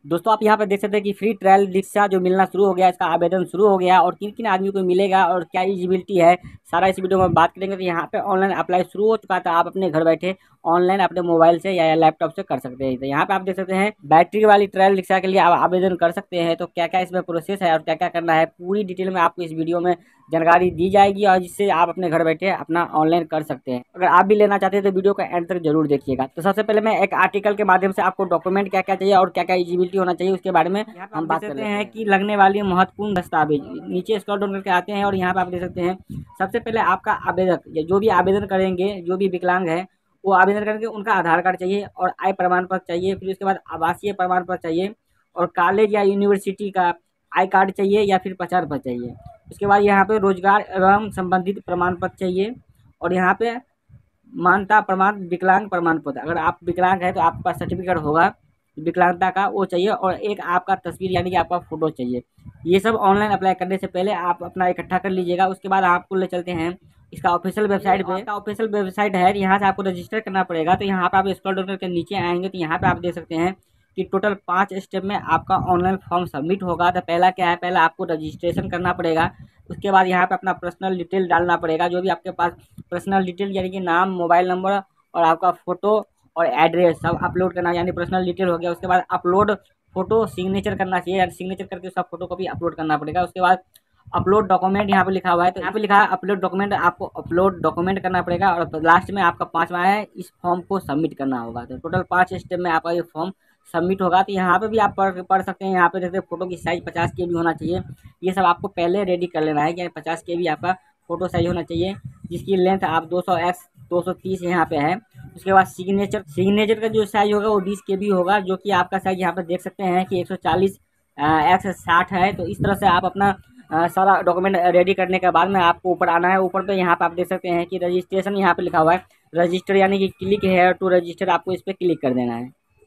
दोस्तों आप यहाँ पर देख सकते हैं कि फ्री ट्रायल रिक्शा जो मिलना शुरू हो गया, इसका आवेदन शुरू हो गया और किन किन आदमी को मिलेगा और क्या एलिजिबिलिटी है, सारा इस वीडियो में बात करेंगे। तो यहाँ पे ऑनलाइन अप्लाई शुरू हो चुका था, आप अपने घर बैठे ऑनलाइन अपने मोबाइल से या लैपटॉप से कर सकते हैं। तो यहाँ पे आप देख सकते हैं बैटरी वाली ट्रायल रिक्शा के लिए आप आवेदन कर सकते हैं। तो क्या क्या इसमें प्रोसेस है और क्या क्या करना है, पूरी डिटेल में आपको इस वीडियो में जानकारी दी जाएगी और जिससे आप अपने घर बैठे अपना ऑनलाइन कर सकते हैं। अगर आप भी लेना चाहते हैं तो वीडियो का एंड तक जरूर देखिएगा। तो सबसे पहले मैं एक आर्टिकल के माध्यम से आपको डॉक्यूमेंट क्या क्या चाहिए और क्या क्या एलिजिबिलिटी होना चाहिए उसके बारे में हम बात करते हैं कि लगने वाली महत्वपूर्ण दस्तावेज। नीचे स्क्रॉल डाउन करके आते हैं और यहाँ पे आप देख सकते हैं सबसे पहले आपका आवेदक जो भी आवेदन करेंगे, जो भी विकलांग है वो आवेदन करेंगे, उनका आधार कार्ड चाहिए और आय प्रमाण पत्र चाहिए। फिर उसके बाद आवासीय प्रमाण पत्र चाहिए और कॉलेज या यूनिवर्सिटी का आई कार्ड चाहिए या फिर प्रचार पत्र चाहिए। उसके बाद यहाँ पे रोजगार एवं संबंधित प्रमाण पत्र चाहिए और यहाँ पे मानता प्रमाण विकलांग प्रमाण पत्र, अगर आप विकलांग है तो आपके पास सर्टिफिकेट होगा विकलांगता का वो चाहिए और एक आपका तस्वीर यानी कि आपका फोटो चाहिए। ये सब ऑनलाइन अप्लाई करने से पहले आप अपना इकट्ठा कर लीजिएगा। उसके बाद आपको ले चलते हैं इसका ऑफिशियल वेबसाइट पे। इसका ऑफिशियल वेबसाइट है, यहाँ से आपको रजिस्टर करना पड़ेगा। तो यहाँ पे आप स्क्रॉल डाउन करके नीचे आएंगे तो यहाँ पे आप देख सकते हैं कि टोटल 5 स्टेप में आपका ऑनलाइन फॉर्म सबमिट होगा। तो पहला क्या है, पहला आपको रजिस्ट्रेशन करना पड़ेगा। उसके बाद यहाँ पे अपना पर्सनल डिटेल डालना पड़ेगा, जो भी आपके पास पर्सनल डिटेल यानी कि नाम, मोबाइल नंबर और आपका फ़ोटो और एड्रेस सब अपलोड करना, यानी पर्सनल डिटेल हो गया। उसके बाद अपलोड फ़ोटो सिग्नेचर करना चाहिए, यानी सिग्नेचर करके उसका फ़ोटो को भी अपलोड करना पड़ेगा। उसके बाद अपलोड डॉक्यूमेंट यहाँ पे लिखा हुआ है, तो यहाँ पे लिखा है अपलोड डॉक्यूमेंट, आपको अपलोड डॉक्यूमेंट करना पड़ेगा और लास्ट में आपका 5वां है इस फॉर्म को सबमिट करना होगा। तो टोटल 5 स्टेप में आपका ये फॉर्म सबमिट होगा। तो यहाँ पे भी आप पढ़ सकते हैं। यहाँ पे देखते हैं फोटो की साइज़ 50 KB होना चाहिए। ये सब आपको पहले रेडी कर लेना है कि 50 KB आपका फोटो साइज होना चाहिए, जिसकी लेंथ आप 200x 230 यहाँ पे है। उसके बाद सिग्नेचर का जो साइज होगा वो 20 KB होगा, जो कि आपका साइज यहाँ पे देख सकते हैं कि 140 x 60 है। तो इस तरह से आप अपना सारा डॉक्यूमेंट रेडी करने के बाद में आपको ऊपर आना है। ऊपर पे यहाँ पे आप देख सकते हैं कि रजिस्ट्रेशन यहाँ पे लिखा हुआ है, रजिस्टर यानी कि क्लिक है टू रजिस्टर, आपको इस पर क्लिक कर देना है।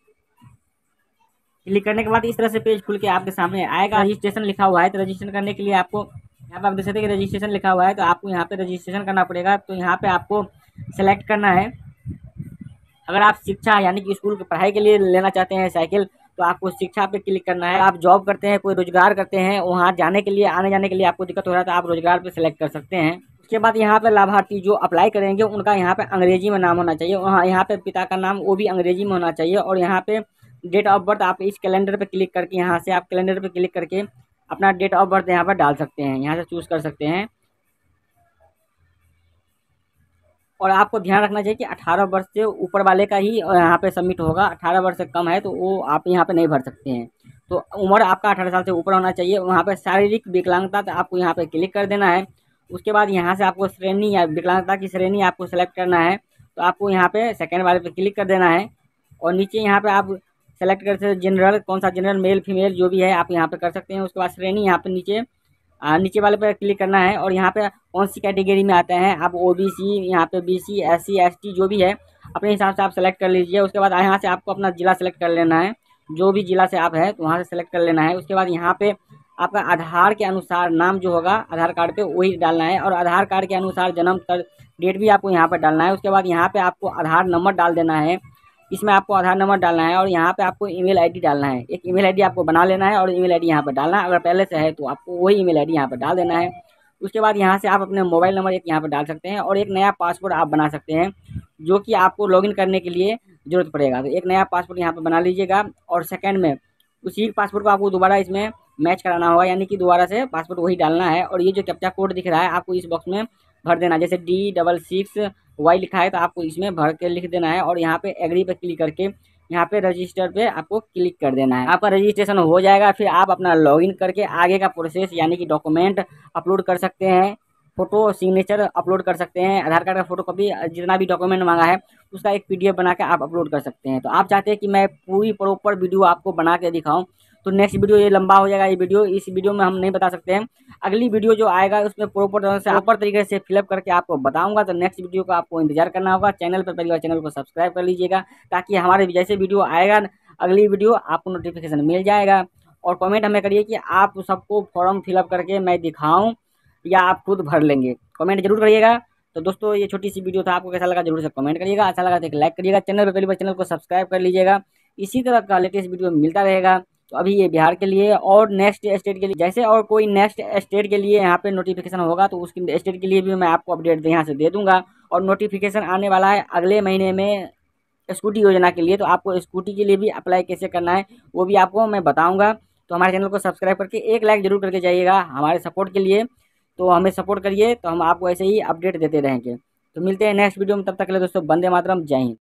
क्लिक करने के बाद इस तरह से पेज खुल के आपके सामने आएगा। रजिस्ट्रेशन लिखा हुआ है, तो रजिस्ट्रेशन करने के लिए आपको यहाँ पे आप देख सकते हैं कि रजिस्ट्रेशन लिखा हुआ है, तो आपको यहाँ पे रजिस्ट्रेशन करना पड़ेगा। तो यहाँ पे आपको सेलेक्ट करना है, अगर आप शिक्षा यानी कि स्कूल की पढ़ाई के लिए लेना चाहते हैं साइकिल, तो आपको शिक्षा पे क्लिक करना है। आप जॉब करते हैं, कोई रोजगार करते हैं, वहाँ जाने के लिए आने जाने के लिए आपको दिक्कत हो रहा है तो आप रोजगार पे सेलेक्ट कर सकते हैं। उसके बाद यहाँ पे लाभार्थी जो अप्लाई करेंगे उनका यहाँ पे अंग्रेजी में नाम होना चाहिए, वहाँ यहाँ पे पिता का नाम वो भी अंग्रेजी में होना चाहिए और यहाँ पे डेट ऑफ बर्थ आप इस कैलेंडर पे क्लिक करके, यहाँ से आप कैलेंडर पे क्लिक करके अपना डेट ऑफ बर्थ यहाँ पर डाल सकते हैं, यहाँ से चूज़ कर सकते हैं। और आपको ध्यान रखना चाहिए कि 18 वर्ष से ऊपर वाले का ही यहाँ पे सबमिट होगा। 18 वर्ष से कम है तो वो आप यहाँ पे नहीं भर सकते हैं। तो उम्र आपका 18 साल से ऊपर होना चाहिए। वहाँ पे शारीरिक विकलांगता तो आपको यहाँ पे क्लिक कर देना है। उसके बाद यहाँ से आपको श्रेणी या विकलांगता की श्रेणी आपको सेलेक्ट करना है, तो आपको यहाँ पे सेकेंड वाले पे क्लिक कर देना है और नीचे यहाँ पे आप सेलेक्ट कर सकते हैं जनरल, कौन सा जनरल, मेल फीमेल जो भी है आप यहाँ पे कर सकते हैं। उसके बाद श्रेणी यहाँ पे नीचे वाले पर क्लिक करना है और यहाँ पे कौन सी कैटेगरी में आते हैं आप, ओबीसी, यहाँ पे बीसी, एससी, एसटी जो भी है अपने हिसाब से आप सेलेक्ट कर लीजिए। उसके बाद यहाँ से आपको अपना ज़िला सेलेक्ट कर लेना है, जो भी ज़िला से आप है तो वहाँ से सेलेक्ट कर लेना है। उसके बाद यहाँ पे आपका आधार के अनुसार नाम जो होगा आधार कार्ड पे वही डालना है और आधार कार्ड के अनुसार जन्म डेट भी आपको यहाँ पर डालना है। उसके बाद यहाँ पे आपको आधार नंबर डाल देना है, इसमें आपको आधार नंबर डालना है और यहाँ पे आपको ईमेल आईडी डालना है। एक ईमेल आईडी आपको बना लेना है और ईमेल आईडी यहाँ पर डालना है, अगर पहले से है तो आपको वही ईमेल आईडी यहाँ पर डाल देना है। उसके बाद यहाँ से आप अपने मोबाइल नंबर एक यहाँ पर डाल सकते हैं और एक नया पासवर्ड आप बना सकते हैं, जो कि आपको लॉगिन करने के लिए ज़रूरत पड़ेगा। तो एक नया पासवर्ड यहाँ पर बना लीजिएगा और सेकेंड में उसी पासवर्ड को आपको दोबारा इसमें मैच कराना होगा, यानी कि दोबारा से पासवर्ड वही डालना है। और ये जो कैप्चा कोड दिख रहा है आपको इस बॉक्स में भर देना है, जैसे D66Y लिखा है तो आपको इसमें भर के लिख देना है और यहाँ पे एग्री पे क्लिक करके यहाँ पे रजिस्टर पे आपको क्लिक कर देना है। आपका रजिस्ट्रेशन हो जाएगा, फिर आप अपना लॉगिन करके आगे का प्रोसेस यानी कि डॉक्यूमेंट अपलोड कर सकते हैं, फोटो सिग्नेचर अपलोड कर सकते हैं, आधार कार्ड का फोटो कॉपी, जितना भी डॉक्यूमेंट मांगा है उसका एक PDF बना के आप अपलोड कर सकते हैं। तो आप चाहते हैं कि मैं पूरी प्रॉपर वीडियो आपको बना के दिखाऊं, तो नेक्स्ट वीडियो ये लंबा हो जाएगा। ये वीडियो इस वीडियो में हम नहीं बता सकते हैं, अगली वीडियो जो आएगा उसमें प्रॉपर तरीके से फिलअप करके आपको बताऊंगा। तो नेक्स्ट वीडियो का आपको इंतजार करना होगा। चैनल पर पहली बार चैनल को सब्सक्राइब कर लीजिएगा, ताकि हमारे जैसे वीडियो आएगा अगली वीडियो आपको नोटिफिकेशन मिल जाएगा। और कमेंट हमें करिए कि आप सबको फॉर्म फिलअप करके मैं दिखाऊं या आप खुद भर लेंगे, कमेंट जरूर करिएगा। तो दोस्तों ये छोटी सी वीडियो था, आपको कैसा लगा जरूर से कमेंट करिएगा, अच्छा लगा तो एक लाइक करिएगा, चैनल पर पहली बार चैनल को सब्सक्राइब कर लीजिएगा। इसी तरह का लेटेस्ट वीडियो मिलता रहेगा। तो तो अभी ये बिहार के लिए, और नेक्स्ट स्टेट के लिए जैसे और कोई नेक्स्ट स्टेट के लिए यहाँ पे नोटिफिकेशन होगा तो उसकी स्टेट के लिए भी मैं आपको अपडेट यहाँ से दे दूंगा। और नोटिफिकेशन आने वाला है अगले महीने में स्कूटी योजना के लिए, तो आपको स्कूटी के लिए भी अप्लाई कैसे करना है वो भी आपको मैं बताऊंगा। तो हमारे चैनल को सब्सक्राइब करके एक लाइक जरूर करके जाइएगा हमारे सपोर्ट के लिए। तो हमें सपोर्ट करिए, तो हम आपको ऐसे ही अपडेट देते रहेंगे। तो मिलते हैं नेक्स्ट वीडियो में, तब तक के लिए दोस्तों वंदे मातरम, जय हिंद।